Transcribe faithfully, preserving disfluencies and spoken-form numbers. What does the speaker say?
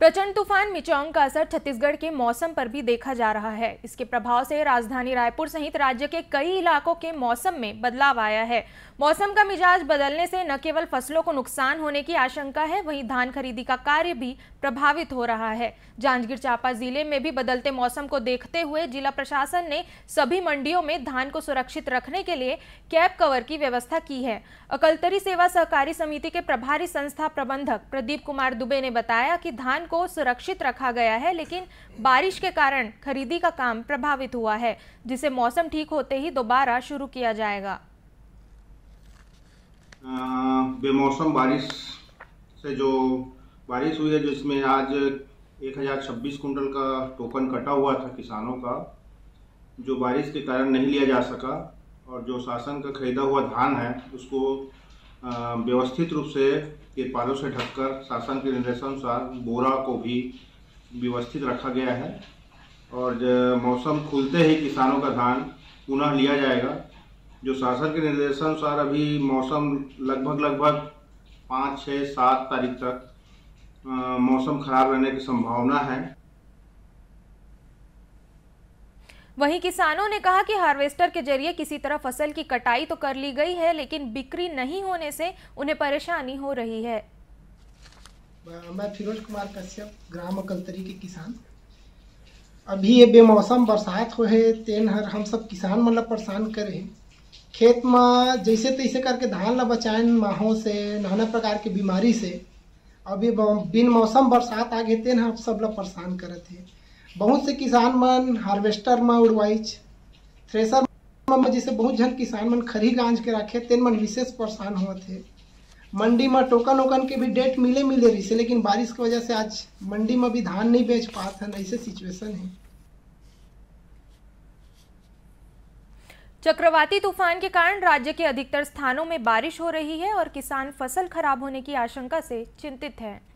प्रचंड तूफान मिचोंग का असर छत्तीसगढ़ के मौसम पर भी देखा जा रहा है। इसके प्रभाव से राजधानी रायपुर सहित राज्य के कई इलाकों के मौसम में बदलाव आया है। मौसम का मिजाज बदलने से न केवल फसलों को नुकसान होने की आशंका है, वहीं धान खरीदी का कार्य भी प्रभावित हो रहा है। जांजगीर चांपा जिले में भी बदलते मौसम को देखते हुए जिला प्रशासन ने सभी मंडियों में धान को सुरक्षित रखने के लिए कैप कवर की व्यवस्था की है। अकलतरी सेवा सहकारी समिति के प्रभारी संस्था प्रबंधक प्रदीप कुमार दुबे ने बताया कि धान को सुरक्षित रखा गया है, लेकिन बारिश के कारण खरीदी का काम प्रभावित हुआ है, जिसे मौसम ठीक होते ही दोबारा शुरू किया जाएगा। बेमौसम बारिश से जो बारिश हुई है, जिसमें आज एक हज़ार छब्बीस कुंटल का टोकन कटा हुआ था किसानों का, जो बारिश के कारण नहीं लिया जा सका, और जो शासन का खरीदा हुआ धान है उसको व्यवस्थित रूप से तिरपालों से ढककर शासन के निर्देशानुसार बोरा को भी व्यवस्थित रखा गया है। और मौसम खुलते ही किसानों का धान पुनः लिया जाएगा। जो शासन के निर्देशानुसार अभी मौसम लगभग लगभग पाँच छः सात तारीख तक मौसम खराब रहने की संभावना है। वहीं किसानों ने कहा कि हार्वेस्टर के जरिए किसी तरह फसल की कटाई तो कर ली गई है, लेकिन बिक्री नहीं होने से उन्हें परेशानी हो रही है। मैं फिरोज कुमार कश्यप, ग्राम अकलतरी के किसान। अभी ये बेमौसम बरसात हो है, तेन हर हम सब किसान मतलब परेशान करे। खेत में जैसे तैसे करके धान ला बचाएं माहों से, नाना प्रकार के बीमारी से। अभी बिन मौसम बरसात आ गए तेन हम सब ला परेशान करत है। बहुत से किसान मन हार्वेस्टर में उड़वाइच, थ्रेसर में जैसे बहुत जन किसान मन खरी गांज के रखे, तेन मन विशेष परेशान होते है। मंडी में टोकन वोकन के भी डेट मिले मिले रही से, लेकिन बारिश की वजह से आज मंडी में भी धान नहीं बेच पाते हैं। ऐसे सिचुएशन है। चक्रवाती तूफान के कारण राज्य के अधिकतर स्थानों में बारिश हो रही है और किसान फसल खराब होने की आशंका से चिंतित हैं।